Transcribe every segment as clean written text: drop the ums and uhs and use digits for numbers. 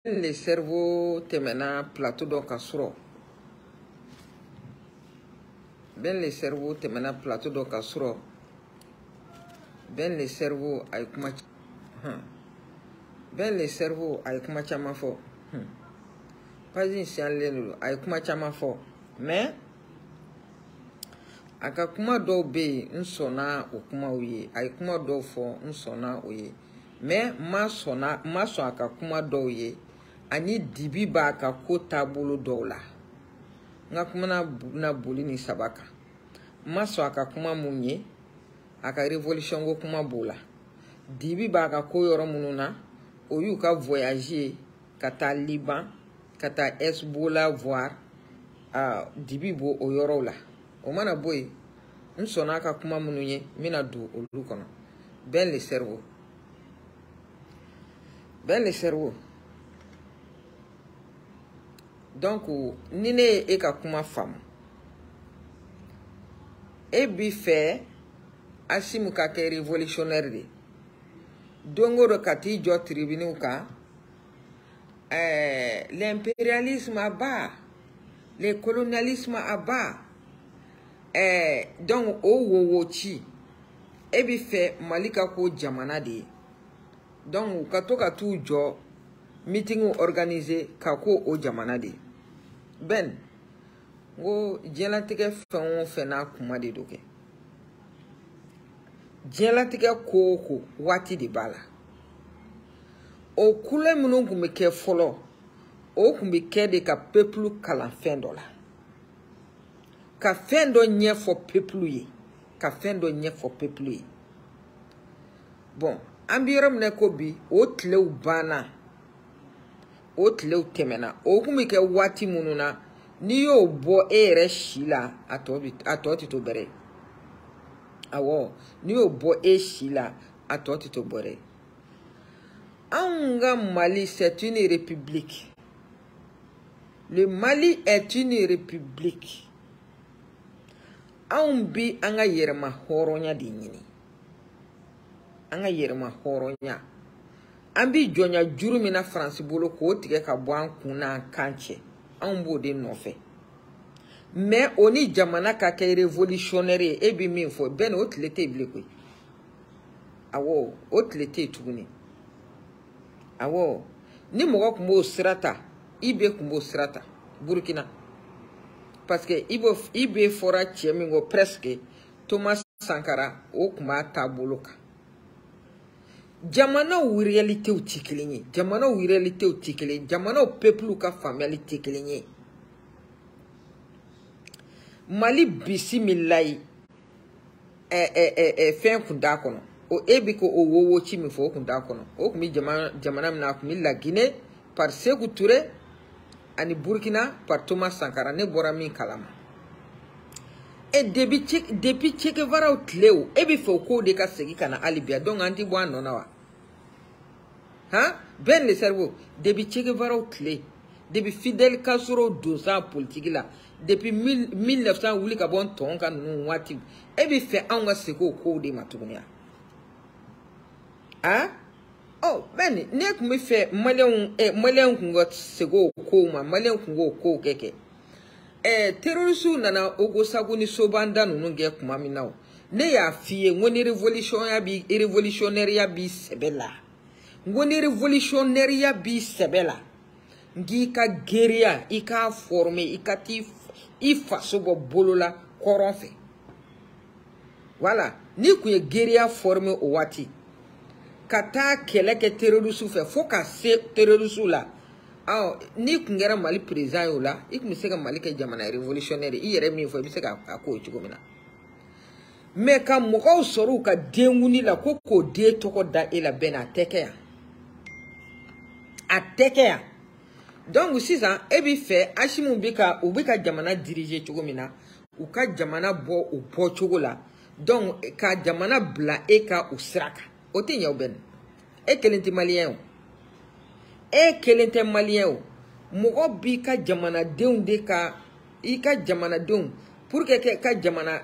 Les cerveaux temena plateau do kasro. Ben les cerveaux temena plateau do kasro. Ben les cerveaux ay kuma. Ben les cerveaux ay kuma chama fo. Pas ici en lelo ay kuma chama fo. Mais aka kuma do be nsona okuma oye ay kuma do fo nsona oye. Mais ma so aka kuma do ye. Ani dibi ba ka ko tabolo dola nga kuma na boli ni sabaka maso aka kuma munye aka revolution go kuma bola dibi ba ka ko yoro mununa oyu ka voyager kata Liban kata Hezbollah voir dibi bo o yoro la o mana boy nsona aka kuma mununye mina do olu kono ben le cerveau donc nine e ka kuma fam e bi fait asimu ka ke révolutionnaire de dongo do kati jo tribunal ka l'impérialisme abat le colonialisme abat donc o chi e bi fait malika ko jamana de donc ka to ka tu jo meeting organisé ka ko o jamana de ben go jelatige fon fena kuma de doke jelatige ko wati de bala o kule munu kumbe ke folo o kumbe ke de ka peuple kala fendo la ka fendo nye fo peuple yi ka fendo nye fo peuple yi bon ambiram ne ko bi o tleu bana o tleu temena o kumbe ke wati mununa ni yo bo ere shila atoti to bere awo ni yo bo e shila atoti to bere anga Mali c'est une république. Le Mali est une république. Ambi anga yerma horonya dinyini anga yerma horonya ambi jonya jurumi na France bolo ko tige ka bwan kuna kanche ambo de no fait mais oni jamana ka ke révolutionnaire e bi min fo ben otlete blikwe awo otlete tuguni awo ni mo ko mo srata ibe ko mo srata Burkina parce que ibe fora chemingo presque Thomas Sankara o kuma taboloka jamana ou réalité ou tiklinye jamana ou réalité ou tiklinye jamana ou peuple ka familialité tiklinye Mali bisimilayi fen kunda kono o ebiko o wowo chimi fo kunda kono o kumi jamana na kumi la Guinée par Sékou Touré ani Burkina par Thomas Sankara ne bora min kalama et depuis Che Guevara utleo ebi fo ko de ka segi kana alibia donc anti bo anona wa hein ben le cerveau depuis Che Guevara utle depuis Fidel Castro dosa politique là depuis 1900 wuli ka bon ton kan nu wati ebi fe anga sego ko de matunya hein oh ben ne ko me fe malion kungo sego ko ma malion kungo ko keke terroristu nana ogo saguni sobanda nunu nge kuma minawo ne ya fie ngoni révolutionnaire ya bi sebela ngoni révolutionnaire ya bi sebela ngi ka guerrier ika former ikati ifa sobo bolola koronfe voilà ni ku ye guerrier former o wati kata keleke terroristu fe foka se terroristu la aw ni kungera Mali président yo la ikumi sega Mali ke jamana révolutionnaire i yere mi fo bi sega ko chugomina mais ka mo soru ka denguni la koko de toko da ela bena tekeya atekeya donc si ça ebi fait ashimu bika ubika jamana diriger chugomina uka jamana bo u bo chugola donc ka jamana bla eka usraka otinya oben e kelenti malien e kelente malien mogo bi ka jamana deun de ka ika jamana deun pour que ka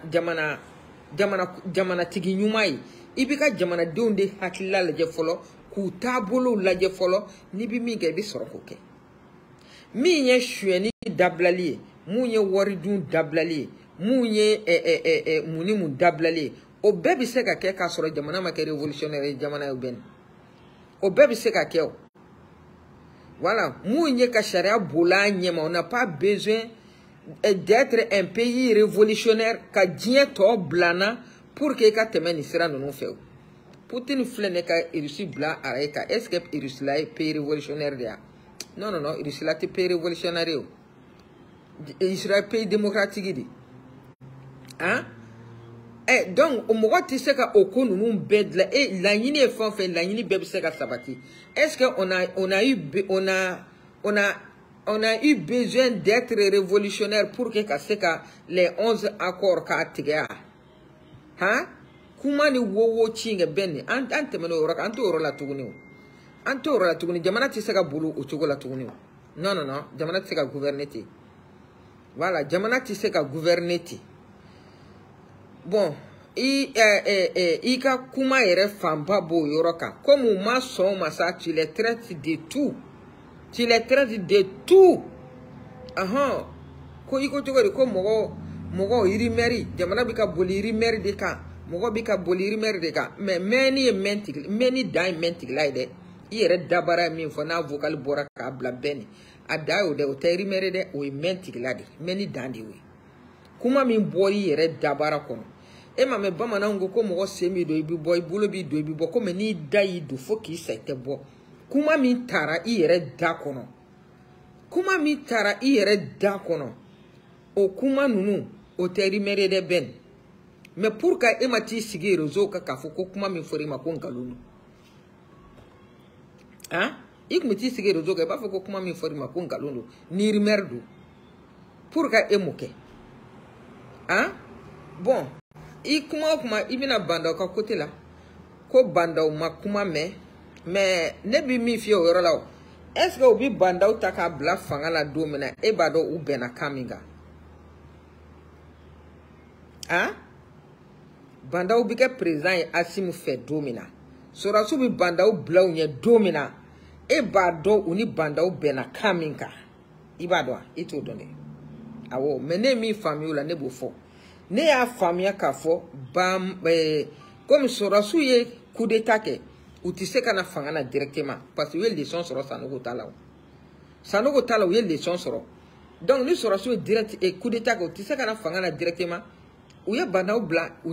jamana tigi nyumai ibika jamana deun de hakilla la je folo k'u taabolo lajɛ fɔlɔ ni bi min kɛ i bi sɔrɔ k'o kɛ min ye suyɛni dabilali ye mun ye waridun dabilali ye mun ye mun ni mun dabilali ye o bɛɛ bɛ se ka kɛ k'a sɔrɔ jamana ma kɛ révolutionnaire ye jamana ye bɛn o bɛɛ bɛ se ka kɛ o voilà mun ye ka sariya bola ɲɛma on n'a pas besoin d'être un pays révolutionnaire ka diɲɛ tɔ bilana pour que ka tɛmɛ nin sira ninnu fɛ o Poutine filɛ ne ka Russie bila a ye ka est-ce que Russie la ye pays révolutionnaire de ya non non non Russie la tɛ pays révolutionnaire ye o Israël pays démocratique de hein donc o mɔgɔ tɛ se ka o ko ninnu bɛɛ dilan laɲini ye fɛn o fɛn laɲini bɛɛ bɛ se ka sabati est-ce que on a eu besoin d'être révolutionnaire pour que ka se ka les 11 accords k'a tigɛ a hein kuma ni wo ci ngɛ bɛn ni an tɛmɛna o yɔrɔ kan an t'o yɔrɔ la tuguni o an t'o yɔrɔ la tuguni jamana tɛ se ka bolo o cogo la tuguni o non non non jamana tɛ se ka gouverner ten voilà jamana tɛ se ka gouverner ten bon i ka kuma yɛrɛ fanba b'o yɔrɔ kan comme u ma sɔn o ma sa tu les traites de tout ko i ko cogo di ko mɔgɔ yirimɛri jamana bɛ ka boli yirimɛri de kan mɔgɔ bɛ ka boli yirimɛri de kan mais mɛni ye mɛn dan ye mɛn tigila ye dɛ i yɛrɛ dabara ye min fɔ n'a vocal bɔra k'a bila bɛɛ ni a da y'o dɛ o tɛ yirimɛri dɛ o ye mɛn tigila de mɛni dan de y'o ye kuma min bɔra i yɛrɛ dabara kɔnɔ e ma mɛ bamananw ko mɔgɔ sen b'i don i bɛ bɔ i bolo b'i don i bɛ bɔ komi n'i da y'i don fo k'i sa i tɛ bɔ kuma min taara i yɛrɛ da kɔnɔ o kuma ninnu o tɛ yirimɛri dɛ bɛn mais pour que e ma t'i sigi réseau kan k'a fɔ ko kuma min fɔra i ma ko nkalon don hein i tun bɛ t'i sigi réseau kan i b'a fɔ ko kuma min fɔra i ma ko nkalon don ni yirimɛri don pour que e m'o kɛ hein bon i kuma o kuma i bɛna bandaw ka côté la ko bandaw ma kuma mɛn mais ne bɛ min f'i ye o yɔrɔ la o est ce que u bɛ bandaw ta k'a bila fanga la don min na e b'a dɔn u bɛnna kan min kan hein bandaw bɛ kɛ président ye Asimu fɛ don min na Sɔrɔdasiw bɛ bandaw bila u ɲɛ don min na e b'a dɔn u ni bandaw bɛnna kan min kan i b'a dɔn wa i t'o dɔn dɛ awɔ mais ne ye min faamuya o la ne b'o fɔ ne y'a faamuya k'a fɔ comme Sɔrɔdasiw ye coup d'état kɛ u tɛ se ka na fanga na directement parce que u ye leçon sɔrɔ Sanogo ta la o Sanogo ta la u ye leçon sɔrɔ donc ni Sɔrɔdasiw ye direct coup d'état kɛ u tɛ se ka na fanga na directement u ye bandaw bila u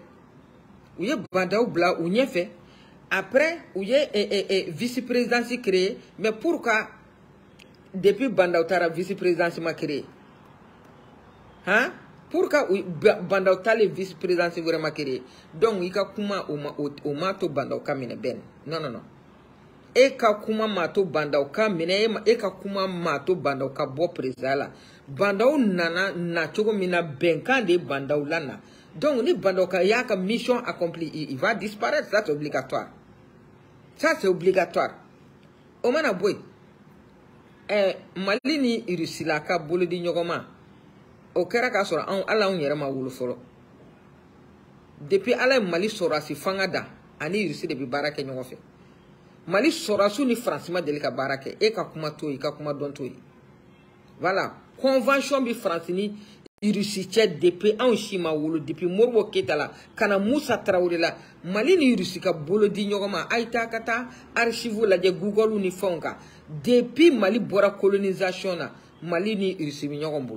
ɲɛfɛ après u ye vice-présidence créé mais pourquoi depuis bandaw taara vice-présidence ma créé hein pourquoi bandaw taale vice-présidence vraiment créé donc i ka kuma o ma to bandaw ka minɛ bɛn non non non e ka kuma ma to bandaw ka minɛ e ka kuma ma to bandaw ka bɔ président la bandaw na cogo min na bɛnkan de ye bandaw la na donc ni bandaw ka y'a ka mission accomplie il va disparaître ça c'est obligatoire o mana bɔ yen Mali ni Russie la ka bolodi ɲɔgɔn ma o kɛra k'a sɔrɔ ala anw yɛrɛ ma wolo fɔlɔ depuis ala ye Mali sɔrɔdasi fanga da ani Russie de bɛ baara kɛ ɲɔgɔn fɛ Mali sɔrɔdasiw ni France ma deli ka baara kɛ e ka kuma to yen i ka kuma dɔn to yen voilà convention bi France ni Russie cɛ depuis anw si ma wolo depuis Modibo Keyita la ka na Musa Tarawele la Mali ni Russie ka bolodi ɲɔgɔn ma a ye taa ka taa archive lajɛ Google ni fɛnw kan depuis Mali bɔra colonisation na Mali ni Russie bɛ ɲɔgɔn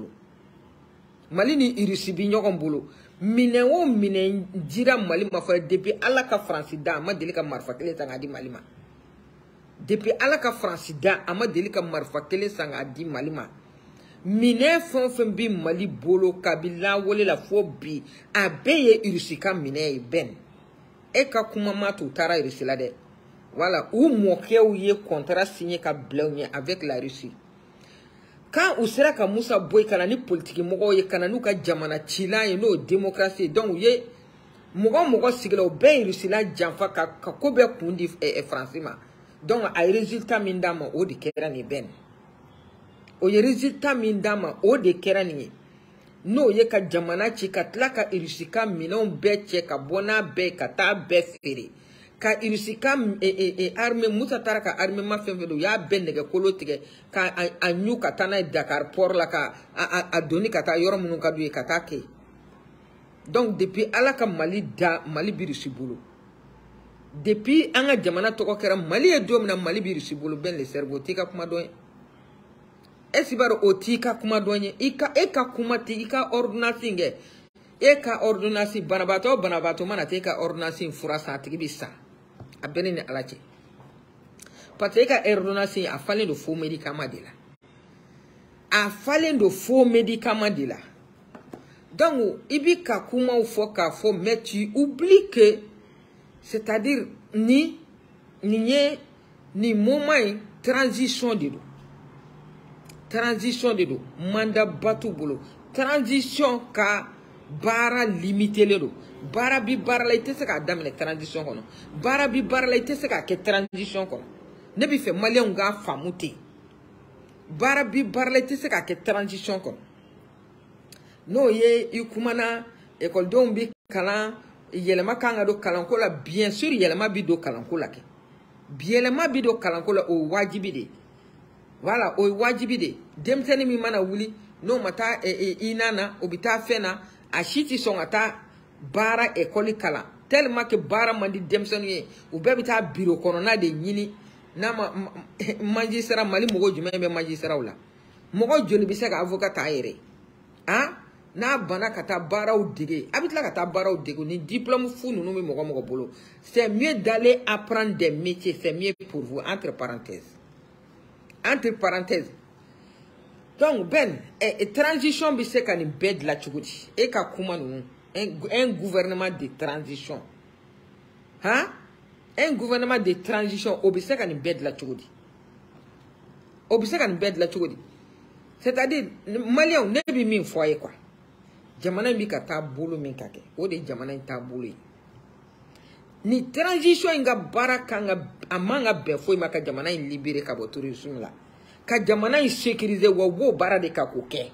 bolo minɛn o minɛn dira Mali ma fɔlɔ depuis ala ka France da a ma deli ka marifa kelen san k'a di Mali ma depuis ala ka France da a ma deli ka marifa kelen san k'a di Mali ma minɛn fɛn o fɛn bɛ Mali bolo kabini lawale la fo bi a bɛɛ ye Russie ka minɛn ye bɛn e ka kuma ma t'u taara Russie la dɛ voilà u mɔkɛw ye contrat signé ka bila u ɲɛ avec la Russie quand u sera ka Musa bɔ yen ka na ni politique mɔgɔw ye ka na n'u ka jamana cilan ye n'o démocratie ye donc u ye mɔgɔ sigila o bɛɛ ye Russie la janfa ka ko bɛɛ kun di France ma donc a ye résultat min d'a ma o de kɛra nin bɛn o ye résultat min d'a ma o de kɛra nin ye n'o ye ka jamana ci ka tila ka Russie ka minɛnw bɛɛ cɛ ka bɔ n'a bɛɛ ka taa bɛɛ feere ka irisi ka armée Musa tara ka armée ma fɛn fɛn do y'a bɛɛ nɛgɛ kolo tigɛ ka a ɲu ka taa n'a ye Dakar port la ka a doni ka taa yɔrɔ minnu ka d'u ye ka taa kɛ donc depuis Ala ka Mali da Mali bi irisi bolo depuis an ka jamana tɔgɔ kɛra Mali ye don min na Mali bi irisi bolo bɛn le cerveau t'i ka kuma dɔn ye est-ce que b'a dɔn o t'i ka kuma dɔn ye e ka kuma tɛ i ka ordonnance kɛ e ka ordonnance banabaatɔ mana taa e ka ordonnance fura san a tigi bi sa a bɛɛ ni Ala cɛ parce que e ka ordonnance a falen do faux médicament de la a falen do faux médicament de la donc i bi ka kumaw fɔ k'a fɔ mais tu oublies que c'est-à-dire ni moment in transition de do mandat batu bolo transition ka bara limité le do bara bi bara la ite se ka damine transition kono bara bi bara la ite se ka ke transition kono ne bi fe malien ga famuté bara bi bara la ite se ka ke transition kono no ye ikumana école don bi kalan yelema kanga do kalan ko la bien sûr yelema bi do kalan ko la ke yelema bi do kalan ko la o wajibi de voilà o wajibi de demteni mi mana wuli no mata inana obita fena a shiti son ata bara école kala tellement que bara mandi demsenu ye o bebita bureau kono na de nyini na magistrat Mali mogo jume be magistrat la mogo joli bi se ka avocat ta yere hein na bana kata bara o dige abitla kata bara o dige ni diplôme fou nous mi mogo bolo c'est mieux d'aller apprendre des métiers c'est mieux pour vous entre parenthèses donc transition bi se ka ni bed la chugudi e ka kuma nu un gouvernement de transition hein un gouvernement de transition obi se ka ni bed la chugudi c'est-à-dire malien ne bi min foye quoi jamana bi ka ta bolo min ka ke o de jamana ta bolo ni transition inga baraka nga amanga befo maka jamana in libéré ka tourisme la ka jamana in sécuriser wo bara de ka ko ke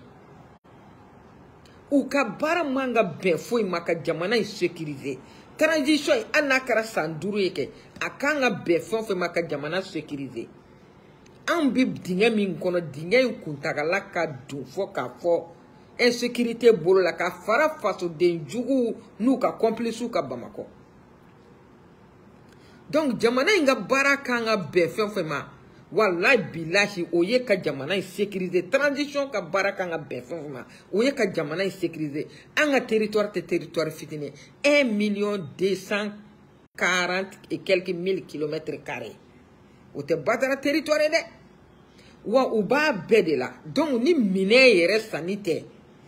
u ka bara manga befo maka jamana in sécuriser transition anakara sanduru yeke akanga befo fe maka jamana sécuriser an bi dinga min kono dinga in kuntagala ka dun fo ka fo insécurité bolo la ka fara faso den jugu nu ka complice ka Bamako. Donc jamana inga baraka nga befen fema wallahi billahi oye ka jamana sécuriser transition ka baraka nga befen fema oye ka jamana sécuriser anga territoire fitine 1,240,000 et quelques mille kilomètres carrés o te batara territoire de wa uba bedela donc ni mine yere sanité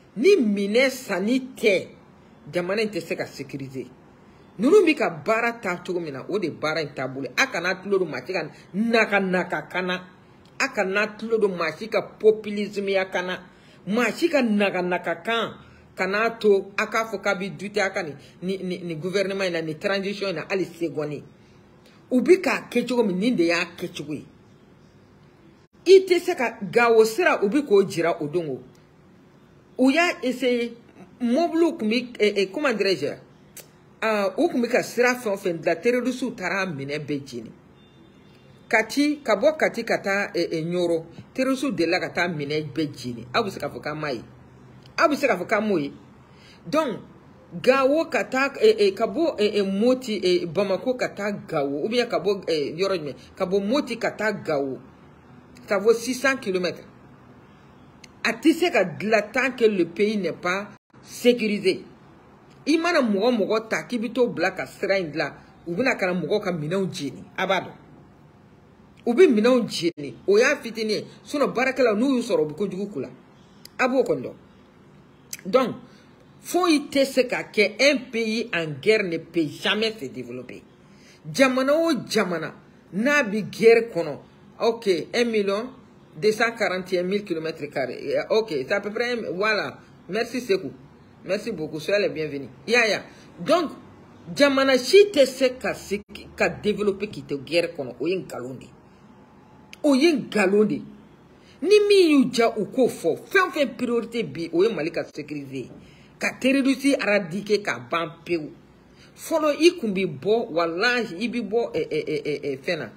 jamana te se ka sécuriser nunu bi ka bara ta cogo mina o de bara in tabule akana tulo do machika naka kana akana tulo do machika populisme ya kana machika naka kan kana to akafo kabi dute akani ni gouvernement na ni transition na ali segoni ubi ka kechogo mininde ya kechogo ite se ka gawo sira ubi ko jira odongo uya essayer moblu kumi comment dirais-je ou comme ka sira fait de la terrorisme tara mine bejini kati kabo kati kata nyoro terrorisme de la kata mine bejini abu se ka foka mai abu se ka foka moyi donc gawo kata kabo moti Bamako kata gawo ou bien kabo yorojme kabo moti kata gawo ça vaut 600 km atise ka de la tant que le pays n'est pas sécurisé imana mogo ta kibito blaka srain la ubina kana mogo ka minau jeni abado ubi minau jeni o ya fitini suno barakala nu yusoro biko jugukula abo kondo donc faut ite se ka que un pays en guerre ne peut jamais se développer jamana o jamana na bi guerre kono ok 1,241,000 km². Ok, c'est à peu près, voilà. Merci Sekou. Merci beaucoup, soyez les bienvenus. Donc, jamana si te se ka développer qui te guerre kono oyen galondi. Oyen galondi. Ni mi yu ja uko fo, fin priorité bi oyen malika sécuriser. Ka terroriste éradiquer ka ban peu. Follow ikumbi bo wallahi ibi bo fena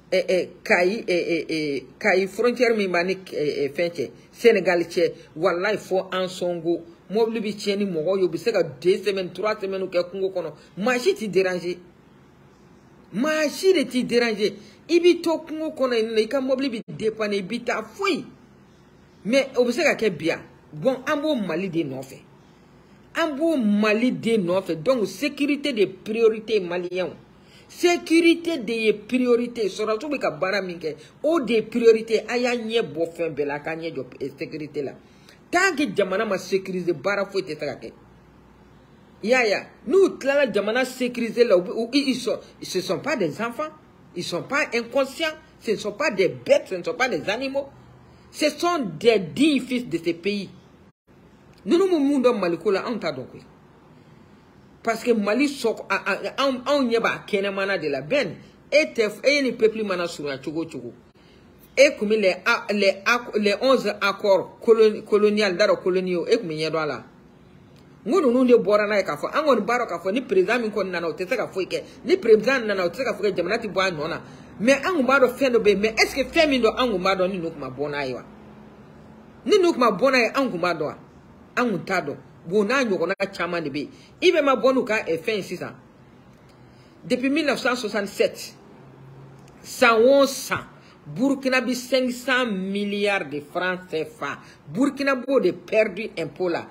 kai frontière mi mani fenche Sénégal che wallahi fo ansongo mobile bi cheni mogo yo bi se ka 2 semaines 3 semaines ke kungo kono machi ti déranger machi de ti déranger ibi to kungo kono ni ka mobile bi dépanner bi ta foi mais obise ka ke bia bon ambo Mali de no fait Ambo Mali de notre donc sécurité des priorités maliens. Sécurité des priorités. Surtout que baraminke ou des priorités aya nye bofin bela kanye job sécurité là. Tant que jamana ma sécuriser bara faut te takake. Ya nous la jamana sécuriser là ce sont pas des enfants, ils sont pas inconscients, ce ne sont pas des bêtes, ce ne sont pas des animaux. Ce sont des dignes fils de ces pays. Nous nous moundons malikola en ta donc parce que Mali sok on yeba kenemana de la ben et ni peuple mana sur chogo et comme les 11 accords colonial daro coloniaux et comme yedwa la ngono no de borana ka fo angon baro ka fo ni président min kon nana o te ka fo ke ni président nana o te ka fo ke jamanati bo anona mais angon baro fendo be mais est-ce que femindo angon baro ni nokuma bona yiwa ni nokuma bona yi angon baro Angutado, bona nyokona chama de be. Ibe ma bonuka e fin sisa. Depuis 1967, 111 Burkina bi 500 milliards de francs CFA. Burkina bo de perdu impôt là.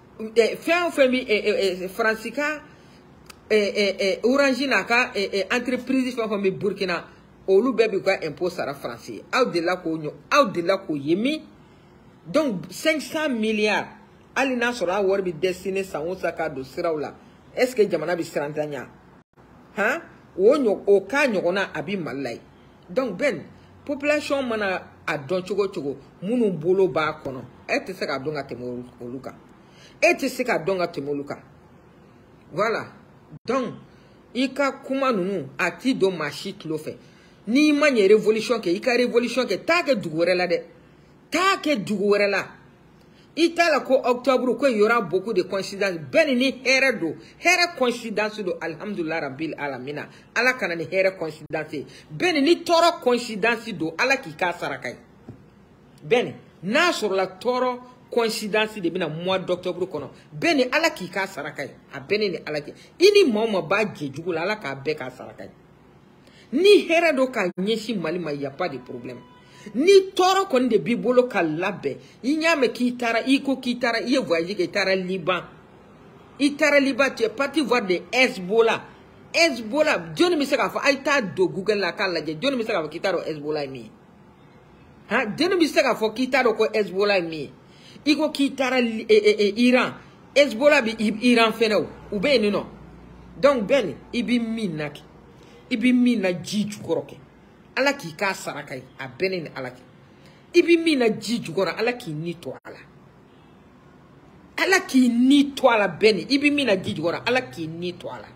Francica Orangina ka entreprise fa Burkina olu bebi kwa impôt sara français. Out de la ko yemi. Donc 500 milliards Alina sera warbi destiné sans saka do siraula. Est-ce que jamana bi sirantanya? Hein? O ka nyogona abi malai. Donc ben population mana adon chogo munu bolo ba kono. Et se ka donga temoluka. Et se ka donga temoluka. Voilà. Donc ika kuma nunu ati do machit lo fait. Ni manye révolution ke ika révolution ke ta ke dugorela de. Ta ke dugorela. Itala ko octobre ko yora beaucoup de coïncidences ben ni heredo coïncidence do alhamdulillah rabbil alamina ala kana ni here coïncidence ben ni toro coïncidence do ala ki ka sarakai ben na sur la toro coïncidence de bina mois d'octobre kono ben ala ki ka sarakai a ben ni ala ki ini mama ba jejugula ala ka be ka sarakai ni heredo ka nyeshi Mali ma y a pas de problème. Ni toro kon de bibolo kalabe inyame kitara iko kitara iye voyage kitara Liban itara Liban tu es parti voir de Hezbollah John misaka fa aita do Google la kala je John misaka fa kitaro Hezbollah mi ha John misaka fa kitaro ko Hezbollah mi iko kitara Iran Hezbollah bi Iran feno ube ni no donc ben ibi mina jiju koroke ala ki ka sarakai a benen ala ki ibi mina jiju gora ala ki ni to ala beni ibi mina jiju gora ala ki ni to ala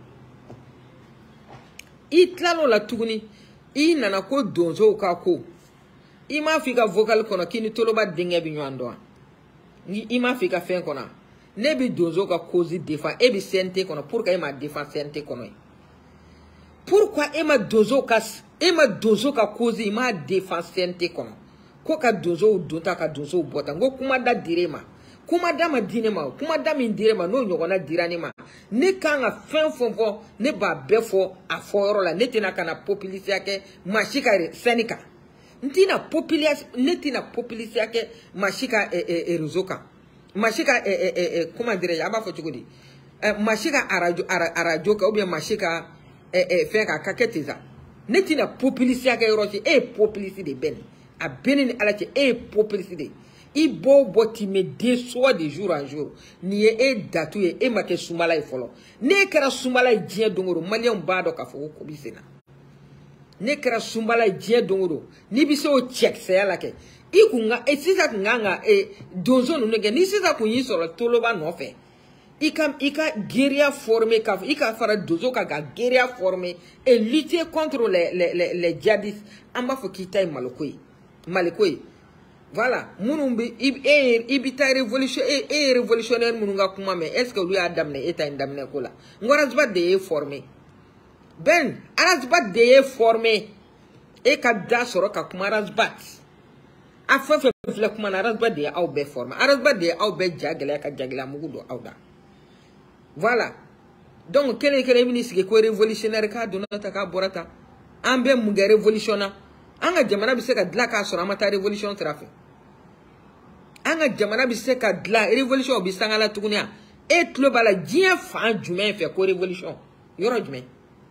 itlalo la tuguni i nana ko donzo ka ko i ma fika vocal kono kini toloba dinge bi nyando ni i ma fika fen kono ne bi donzo ka cause défend e bi sente kono pour ka ma défend sente kono pourquoi ema dozo ka cause ima défense sente kono ko ka dozo donta ka dozo bota ngo kuma da direma kuma da ma dinema kuma da min direma no nyogona diranima ne kanga fen fonfo ne ba befo aforo la netina kana population yake mashika senika ntina population netina population yake mashika eruzoka mashika comment dire aba fo chugudi mashika arajo ka ou bien mashika faire ka kaketiza netina population ka yorochi population de ben a benin alati population de ibo boti me déçoit de jour en jour ni datu make sumala ifolo ne kera sumala dien dongoro malien bado ka fo ko bisena ne kera sumala dien dongoro ni biso check se ala ke ikunga sisa nganga donzo no nge ni sisa kunyi soro toloba no fe ika guerrier formé ika fara dozo ka guerrier formé et lutter contre les djihadistes amba fo kitay malikoy Voilà, munumbi ibita révolution et révolutionnaire mununga kuma mais est-ce que lui a damné eta indamné kola ngorazba de formé ben arazba de formé e ka da soro ka kuma arazbat afa fe fle kuma arazba de au be formé arazba de au be jagala ka jagala mugudo auda voilà donc kele ministre ko révolutionnaire ka donata ka borata ambe muga révolutionna anga jamana bi se ka dla ka soro amata révolution trafic anga jamana bi se ka dla révolution bi sangala tukunya et le bala dien fan jumain fait ko révolution yoro jumain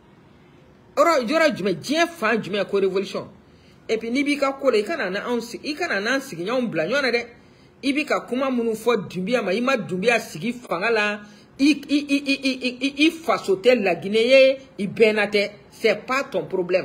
dien fan jumain ko révolution et puis ni bi ka ko le kana na ansi ikana na sigi nyom bla nyona de ibika kuma munu fo dumbia ma ima dumbia sigi fangala i fasotel la Guinée i benate c'est pas ton problème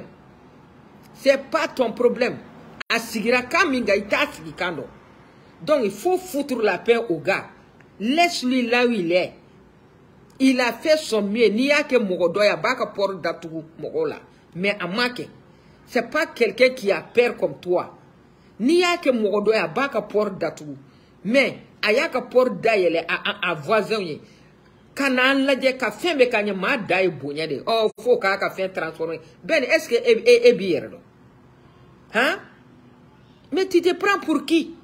asigira kaminga ita sigi kando. Donc il faut foutre la paix au gars. Laisse-lui là où il est. Il a fait son mieux. Ni a que Mogodoya baka por datugu Mogola. Mais amake, c'est pas quelqu'un qui a peur comme toi. Ni a que Mogodoya baka por datugu. Mais ayaka por dayele a voisin ye. Kana laje ka fembe kanya ma daye bonya de. Oh faut ka fait transformer. Ben est-ce que e bière? Hein? Mais tu te prends pour qui?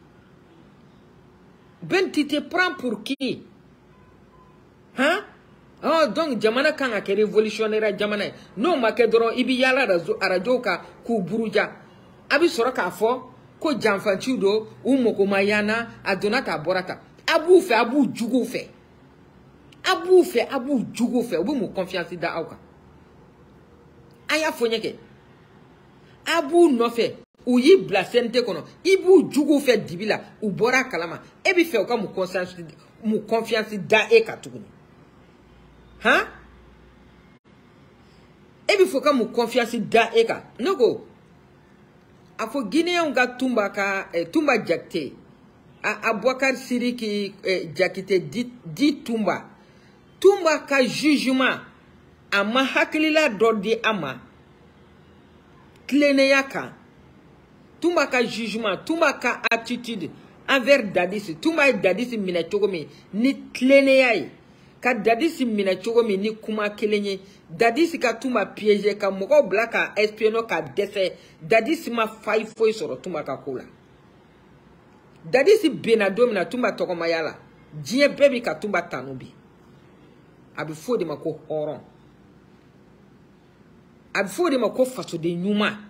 Ben tu te prends pour qui? Hein? Oh donc jamana kanga ke révolutionnaire jamana. Non ma ke doro ibi yala arajo ka ku buruja. Abi soro ka fo ko janfanci do u moko mayana adonata borata. Abu jugo fe. Abu jugo fe. Obi mo confiance da auka. Aya fonyeke. Abu no fe. Ou yi blasente kono ibu jugo fe dibila ou bora kalama ebi fe ka mu confiance da e katuguni hein ebi fo ka mu confiance da e ka nogo afo Guinéen ga tumba ka tumba jakte Aboubacar Siriki jakite di tumba ka jugement ama hakilila dodi ama kleneya ka Tumba ka jugement, tumba ka attitude envers Dadis, tumba Dadis mina chogomi ni tleneyai. Ka Dadis mina chogomi ni kuma kelenye. Dadis ka tumba piège ka moko blaka espionno ka dese. Dadis ma fay foy soro tumba ka kola. Dadis benado mina tumba tokoma yala. Dien bebi ka tumba tanubi. Abi fo de mako horon. Abi fo de mako faso de nyuma.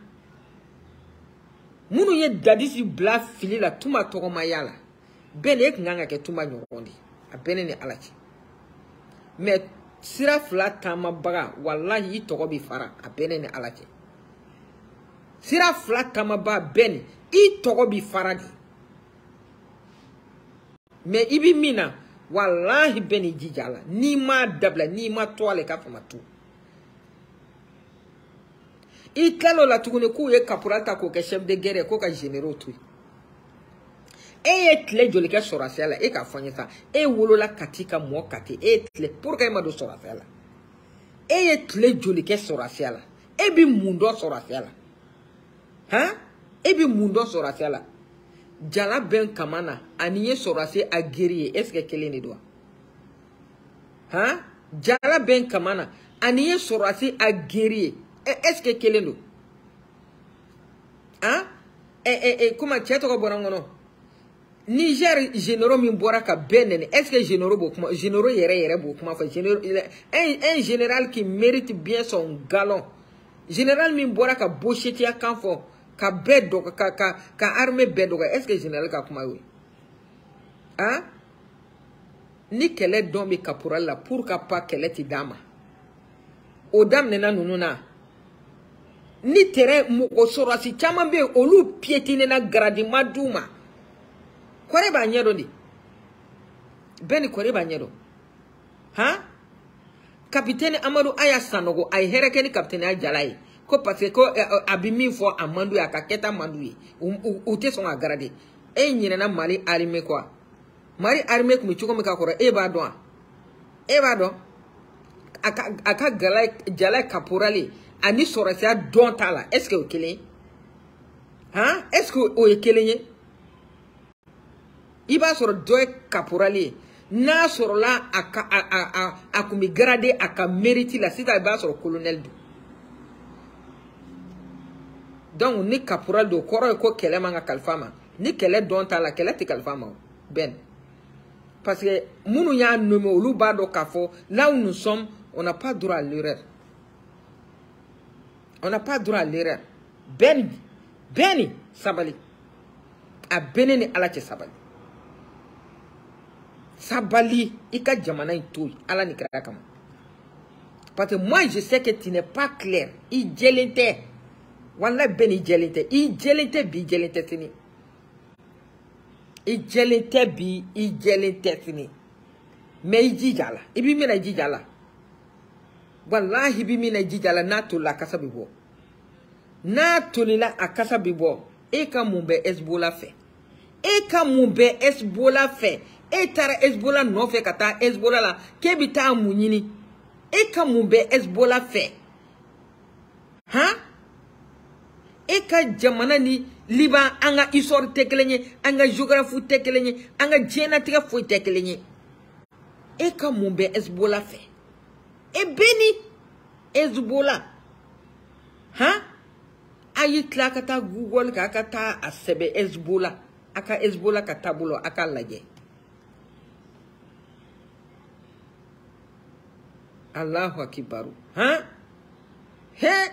Munu ye Dadis bla fili la tuma tokoma yala. Ben ek nganga ke tuma nyorondi. A bene ni alachi. Mais sira fla tama baga wallahi i togo bi fara a bene ni alachi. Sira fla tama ba bene i togo bi fara di. Mais ibi mina wallahi bene jijala. Ni ma dabla ni ma toile ka fama tu. I talo la tukune ku ye caporal ko ke chef de guerre ko ka généraux tu. E tle joli ke sorasiala e ka fanyesa e wolola katika mo kati e tle pour que ma do sorasiala. E tle joli ke sorasiala e bi mundo sorasiala. Hein? E bi mundo sorasiala. Jala ben kamana aniye sorasi a guerrier est-ce que kele ne doit? Hein? Jala ben kamana aniye sorasi a guerrier est-ce que kelendo? Hein? Comment tu as dit que Niger généraux min bora ka benene est-ce que généraux beaucoup généraux yere beaucoup un général qui mérite bien son galon général min bora ka bocheti ya kanfo ka bedo ka armée bedo est-ce que général ka kuma oui hein ni kele dombi caporal la pour ka pa kele ti dama o dam nena nununa ni terrain mo sorasi chama be olu piétiner na gradi maduma kore ba nyedo ndi beni kore ba nyedo ha capitaine Amadou Aya Sanogo ay hereke ni capitaine Ajalai ko parce que abimi fo amandu ya kaketa mandu u te son agrade e nyina na mali armée quoi mari armée ko mi chuko mi ka koro e ba don aka jalai caporali ani sorasia don tala est-ce que o kelen hein est-ce que o kelen I b'a sɔrɔ dɔ ye caporal ye n'a sɔrɔla a kun bɛ gradé a ka mérite la sisan i b'a sɔrɔ colonel don donc ni caporal don kɔrɔ ye ko kɛlɛ man ka kalifa ma ni kɛlɛ dɔn t'a la kɛlɛ tɛ kalifa ma Ben parce que minnu y'a nommé olu b'a dɔn k'a fɔ là où nous sommes on n'a pas droit à l'erreur on n'a pas droit à l'erreur Beni sabali a bene ni ala cɛ sabali sabali i ka jamana in to ala ni kira kama parce que moi je sais que tu n'es pas clair i jɛlen tɛ wala Beni i jɛlen tɛ i jɛlen tɛ bi i jɛlen tɛ sini i jɛlen tɛ bi i jɛlen tɛ sini mais i jija la i b'i mina i jija la wallahi i b'i mina i jija la n'a tolila a kasa bɛ bɔ n'a tolila a kasa bɛ bɔ e ka mun bɛ Hezbollah fɛ e ka mun bɛ Hezbollah fɛ e taara Hezbollah nɔfɛ ka taa Hezbollah la k'e bɛ taa mun ɲini e ka mun bɛ Hezbollah fɛ han e ka jamana ni Liban an ka histoire tɛ kelen ye an ka géographie tɛ kelen ye an ka diɲɛlatigɛ foyi tɛ kelen ye e ka mun bɛ Hezbollah fɛ e Beni Hezbollah han a y'i tila ka taa Google kan a ka taa a sɛbɛn Hezbollah a ka Hezbollah ka taabolo a k'a lajɛ Allahu akibaru han he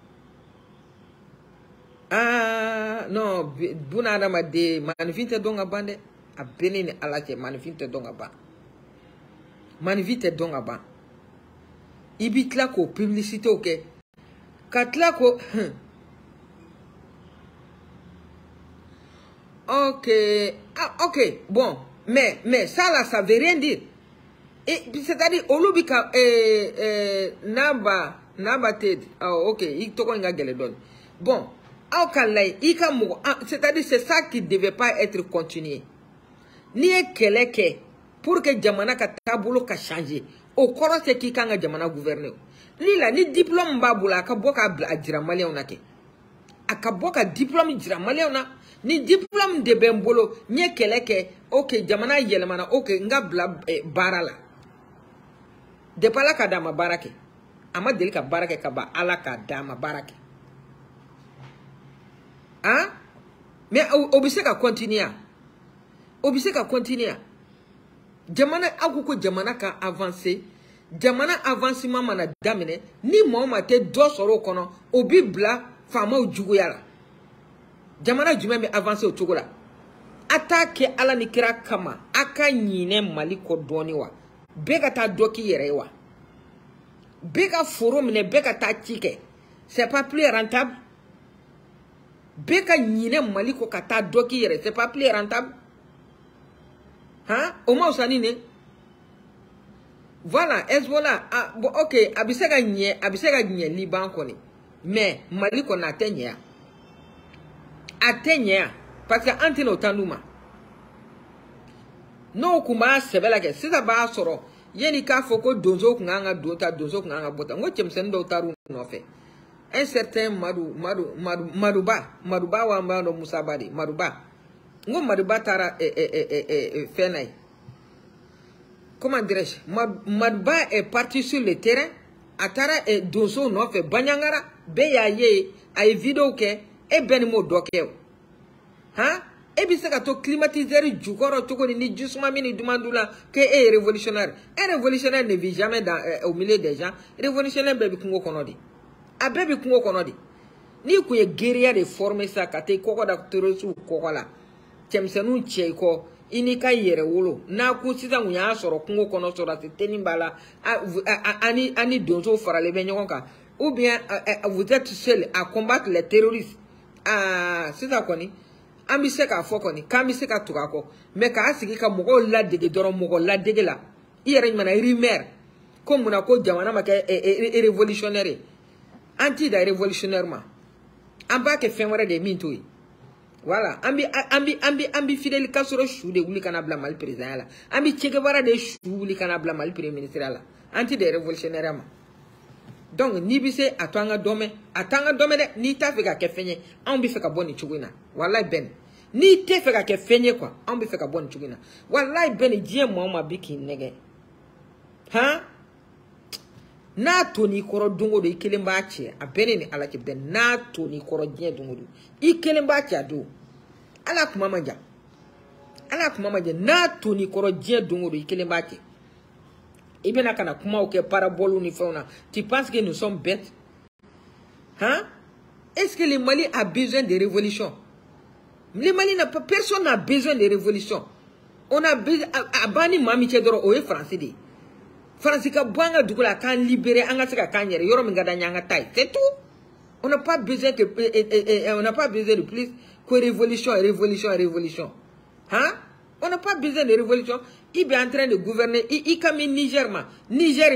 non buna adamaden manifin tɛ dɔn ka ban dɛ a Beni ni ala cɛ manifin tɛ dɔn ka ban manifin tɛ dɔn ka ban i b'i tila k'o publicité kɛ ka tila k'o ok bon mais ça là ça veut rien dire c'est-à-dire olu bi ka naba ted ok i tɔgɔ in ka gɛlɛn dɔɔni bon aw ka lajɛ i ka mɔgɔ c'est-à-dire c'est ça qui devait pas être continué n'i ye kɛlɛ kɛ pour que jamana ka taabolo ka changer o kɔrɔ tɛ k'i kan ka jamana gouverner ni diplôme b'a bolo a ka bɔ k'a bila a jira maliyɛnw na kɛ a ka bɔ ka diplôme jira maliyɛnw na ni diplôme de bɛ n bolo n ye kɛlɛ kɛ ok jamana yɛlɛmana ok n ka bila baara la depuis ala ka d'a ma baara kɛ a ma deli ka baara kɛ ka ban ala ka d'a ma baara kɛ hein mais o bɛ se ka continuer o bɛ se ka continuer jamana aw ko jamana ka avancer jamana avancement mana daminɛ ni maa o maa tɛ dɔ sɔrɔ o kɔnɔ o bi bila faamaw juguya la jamana jumɛn bɛ avancer o cogo la a t'a kɛ ala ni kira kama a ka ɲinɛ Mali kɔ dɔɔni wa bɛɛ ka taa dɔ k'i yɛrɛ ye wa bɛɛ ka foro minɛ bɛɛ ka taa ci kɛ c'est pas plus rentable bɛɛ ka ɲinɛ Mali kɔ ka taa dɔ k'i yɛrɛ c'est pas plus rentable hein o ma wusa ni ne voilà Hezbollah bon ok a bɛ se ka ɲɛ Liban kɔni mais Mali kɔni a tɛ ɲɛ a tɛ ɲɛ parce que an tɛna o ta n'u ma n'o kun b'a sɛbɛ la kɛ sisan b'a sɔrɔ yanni k'a fɔ ko donso kun kan ka don ta donso kun kan ka bɔ ta n ko cɛmisɛnnin dɔw taar'u nɔfɛ un certain Maduba wa n b'a dɔn Musaba de Maduba n ko Maduba taara fɛn na ye comment dirais-je Maduba est parti sur le terrain a taara donso nɔfɛ Baɲangara bɛɛ y'a ye a ye vidéo kɛ e bɛɛ ni m'o dɔ kɛ o han e bɛ se ka to climatiseur jukɔrɔ cogo ni jisuma min ni dumandu la que e est révolutionnaire un révolutionnaire ne vit jamais au milieu des gens révolutionnaire bɛɛ bɛ kungo kɔnɔ de a bɛɛ bɛ kungo kɔnɔ de n'i kun ye guerrier de former sa ka taa i kɔkɔ da terroriste kɔkɔ la cɛmisɛnninw cɛ i kɔ i n'i ka yɛrɛ wolo n'a ko sisan kun y'a sɔrɔ kungo kɔnɔ sɔrɔdasi teni b'a la ani donso faralen bɛ ɲɔgɔn kan ou bien vous êtes seul à combattre les terroristes sisan kɔni an bɛ se k'a fɔ kɔni k'an bɛ se ka tugu a kɔ mais k'a sigi ka mɔgɔw ladege dɔrɔn mɔgɔ ladege la i yɛrɛ ɲuman rumeur ko munna ko jamana ma kɛ révolutionnaire ye an t'i da révolutionnaire ma an b'a kɛ fɛn wɛrɛ de ye min t'o ye voilà an bɛ Fidel Castro su de wuli ka na bila Mali président la an bɛ Che Guevara de su wuli ka na bila Mali premier ministre la an t'i da révolutionnaire ma donc n'i bɛ se a to an ka dɔmɛ a t'an ka dɔmɛ dɛ n'i t'a fɛ ka kɛ fɛn ye anw bɛ fɛ ka bɔ nin cogo in na walayi bɛn Ni te fe ka ke fenye kwa. An be fe ka bon chugina. Wallahi beni diye mwa biki nege. Ha? Na toni koro dungo do ikele mbache. A beni ni ala ke ben. Na toni koro diye dungo do. Ikele mbache ado. Ala kumama ja. Ala kumama ja. Na toni koro diye dungo do ikele mbache. Ibena kana kuma oke parabolu ni fauna. Tu penses que nous sommes bêtes? Hein? Est-ce que le Mali a besoin de révolution? Le Mali n'a pas, personne n'a besoin de révolution. On a besoin, abani mami chedoro oye français de. Français ka banga dukula kan libérer anga seka kan yere yoro minga nyanga tai. C'est tout. On n'a pas besoin que on n'a pas besoin de plus que révolution. Hein? On n'a pas besoin de révolution. Il est en train de gouverner. Il comme Niger ma. Niger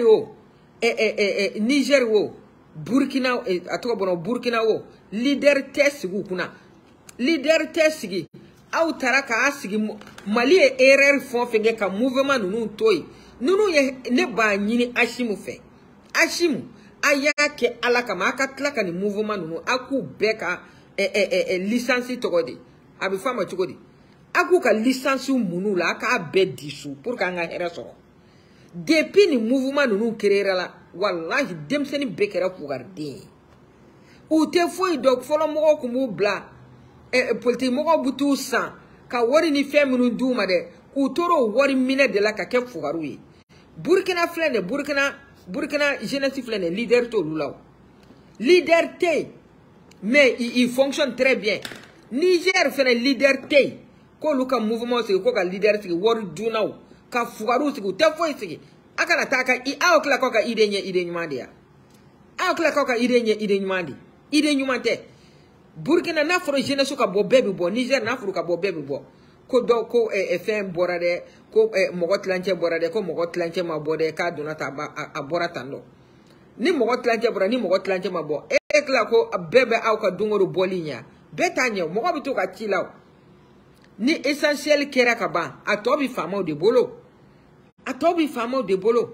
Burkina Burkina leader test kuna. Leader test gi. Au taraka asigi Mali erreur font fait ka mouvement nous toy. Nous ne ba nyini Ashimu fait. Ashimu aya ke alaka maka tlaka ni mouvement nous aku beka licence togodi. Abi fama togodi. Aku ka licence munu la ka be disu pour ka nga hera so. Depuis ni mouvement nous créer la wallahi demseni bekera fugardi. Ou te foi dog folo mo ko mu bla politique mo ko butu san ka wori ni femunu duma de ku toro wori mine de la ka ke fugaru yi. Burkina flene Burkina jeunesse flene leader to lulaw. Leader te mais il fonctionne très bien. Niger fait leader te ko luka mouvement se ko ka leader se wori dunaw ka fugaru se te foi se akala taka I awkla ko ka ide nyumandi ya. Awkla ko ka ide nyumandi. Ide nyumante. Burkina na foro jeunesse ka bo bebe bo Niger na foro ka bo bebe bo. Ko do ko FM borade ko mogotlanche borade ko mogotlanche ma bode ka donata aboratando. Ni mogotlanche borade ni mogotlanche ma bo. Ekla ko bebe awka dungoro bolinya. Betanya mo bitu ka chilaw. Ni essentiel kera ka ba atobi fama de bolo. Atobi fama de bolo.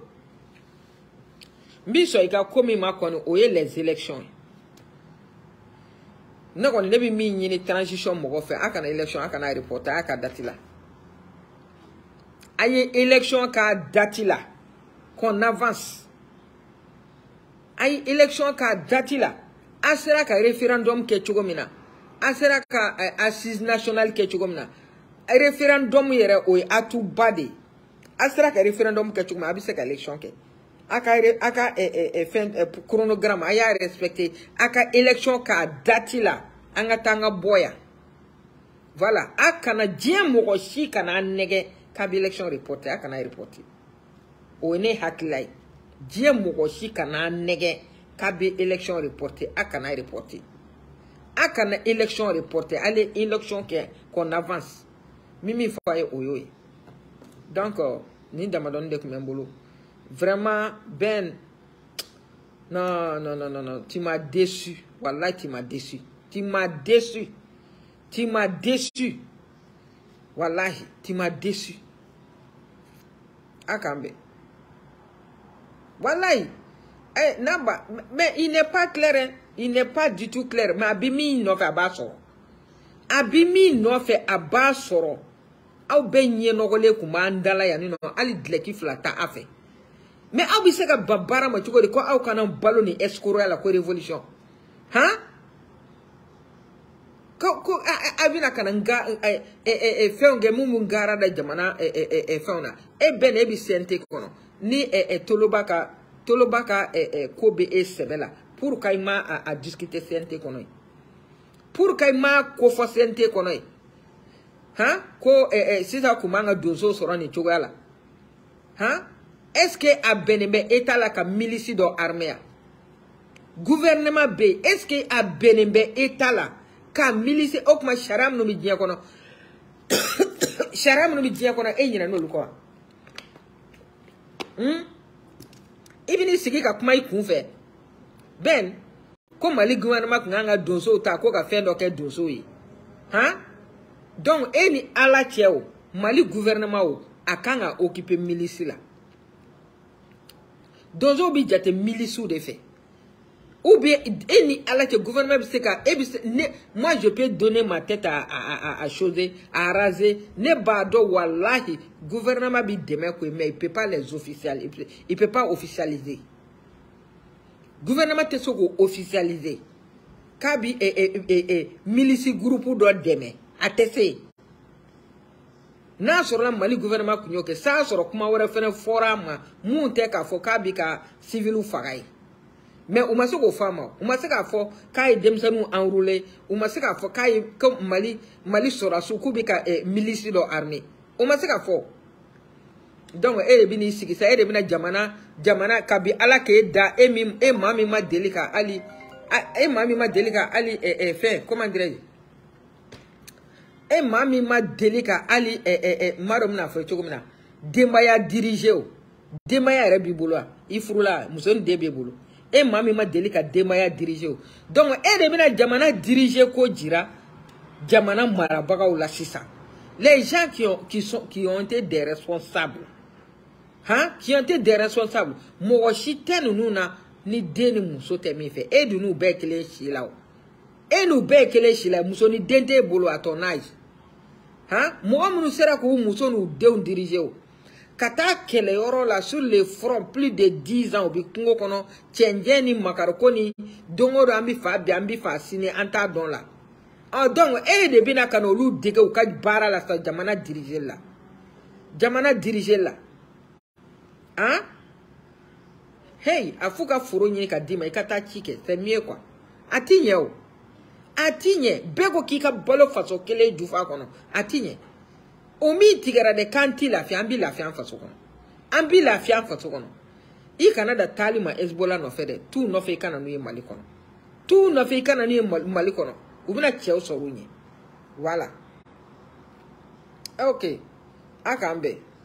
Mbiso ika komi makono oye les élections. Ne kon ne bi mi nyini transition mo fe aka na election aka na reporter aka datila. Aye election ka datila. Qu'on avance. Aye election ka datila. Asera ka référendum ke chugomina. Asera ka assise nationale ke chugomina. Référendum yere oy atu bade. Asera ka référendum ke chugoma abise ka election ke. Aka fin chronogramme aya respecté aka élection ka datila anga tanga boya. Voilà, aka na dien mo shi kana nege ka bi election reporter aka na reporter. O ne hakilai dien mo shi kana nege ka bi election reporter aka na reporter. Aka na election reporter allez élection qu'on avance. Mimi faye oyoy. Donc ni damadon de kumembolo. Vraiment, Ben, non, tu m'as déçu. Wallah, tu m'as déçu. Tu m'as déçu. Tu m'as déçu. Wallahi, tu m'as déçu. Akambe. Wallahi. Namba, mais il n'est pas clair, hein? Il n'est pas du tout clair. Mais abimi no fait abasoro. Abimi no fait abasoro. Au benye no gole kumandala ya nino ali dleki flata afe. Mais abu seka babara ma chuko de ko au kana balo ni escroc la ko révolution. Hein? Ko abina kana nga feonge mumu ngara da jamana feona. Ben ebi sente kono. Ni tolobaka kobe sebela pour kaima a discuter sente kono. Pour kaima ko fo sente kono. Hein? Ko sisa kumanga dozo sorani chugala. Hein? Est-ce que a benembe état la ka milice do armée? Gouvernement B, est-ce que a benembe état la ka milice okma sharam no mi dia kono? Sharam no mi dia kono e nyina no luko. Ibini sigi ka kuma ikun fe. Ben, ko Mali gouvernement nganga donso ta ko ka fendo ke donso yi. Hein? Donc eni ala cheo Mali gouvernement o akanga occuper milice la. Dozo bi jate milisu de fait. Ou bien, ni à la gouvernement, moi je peux donner ma tête à choser, à raser. Ne bado wallahi, gouvernement bi demain mais il peut pas les officialiser. Il peut pas officialiser. Gouvernement te soko officialiser. Kabi milici groupe do demain. Atese. Na soro Mali gouvernement kunyo ke sa soro kuma wara fene forum mun te ka fo kabi ka civilu fagai. Mais on m'a dit qu'au femme, on m'a dit qu'au kai demsanu enroulé, on m'a dit qu'au kai comme Mali sera sous kubika milice de l'armée. On m'a dit qu'au donc elle est venue ici, ça elle est venue jamana kabi ala ke da mami ma delika ali mami ma delika ali fait comment dirais-je mami ma delika ali marom na fait chokomna demaya diriger o demaya rebibolo ifrula muson debebolo mami ma delika demaya diriger o donc elle est venue jamana diriger ko jira jamana marabaga ou la sisa les gens qui ont été des responsables. Hein? Qui ont été des responsables. Moi, si nous ni deni muso te mi fait. Et de nous bekele chila. Et nous bekele chila. Muso ni dente bolo à ton âge. Hein? Moi, nous sera que muso nous déon diriger. Kata kele yoro la sur le front plus de 10 ans. Obi kungo kono. Tchenje ni makarokoni. Dongoro ambi fa sine anta don la. Donc, et de bina kanolu dege ou kaj bara la sa jamana diriger la. Jamana diriger la. Hein? Hey, afuka furonye ka dima ikata chike, c'est mieux quoi. Atinye o. Atinye, bego kika bolo faso kele dufa kono. Atinye. Omi tigara de kanti la fi ambi la fi an faso kono. Ambi la fi an faso kono. I Canada tali ma Hezbollah no fede, tu no fe kana nuye Mali kono. Tu no fe kana nuye Mali kono. Ubina cheo sorunye. Voilà. Ok. Akambe.